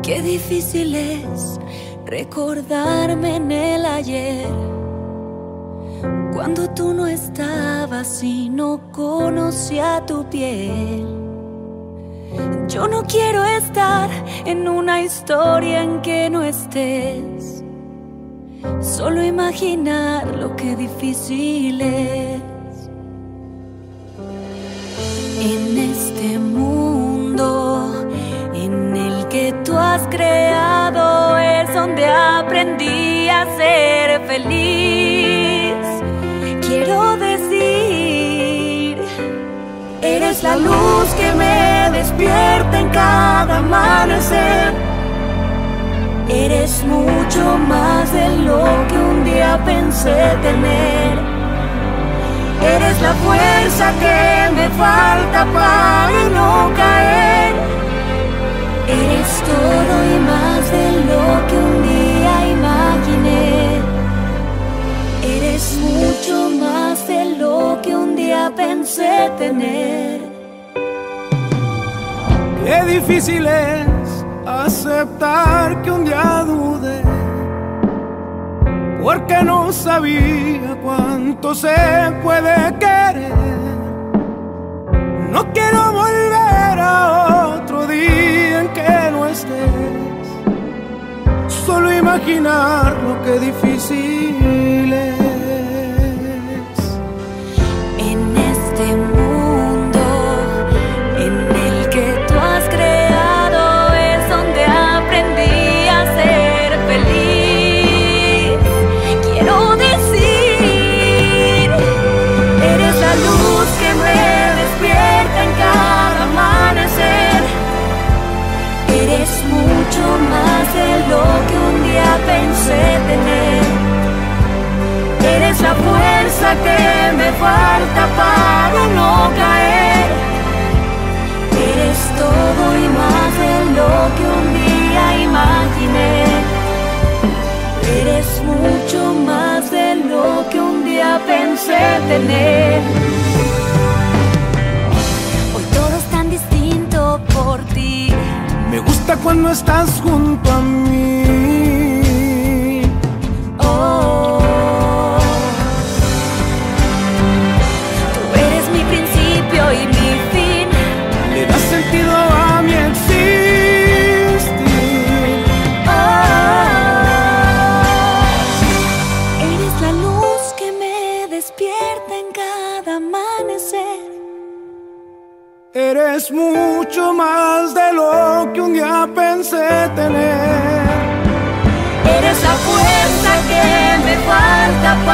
Qué difícil es recordarme en el ayer, cuando tú no estabas y no conocía tu piel. Yo no quiero estar en una historia en que no estés. Solo imaginar lo que difícil es. En este mundo en el que tú has creado es donde aprendí a ser feliz. Quiero decir, eres la luz que me despierta en cada amanecer. Eres mucho más de lo que un día pensé tener. Eres la fuerza que me falta para no caer. Eres todo y más de lo que un día imaginé. Eres mucho más de lo que un día pensé tener. Qué difícil es aceptar que un día dudé, porque no sabía cuánto se puede querer. No quiero volver a otro día en que no estés. Solo imaginar lo que difícil es. En este mundo en el que tú has creado es donde aprendí a ser feliz. Quiero decir, eres la luz que me despierta en cada amanecer. Eres mucho más de lo que un día pensé tener. Eres la fuerza que me falta para no caer. Eres todo y más de lo que un día imaginé. Eres mucho más de lo que un día pensé tener. Hoy todo es tan distinto por ti. Me gusta cuando estás junto a mí. Oh, tú eres mi principio y mi fin. Le das sentido a mi existir. Oh, eres la luz que me despierta en cada amanecer. Eres mucho más de lo que un día pensé tener. Eres la fuerza que me falta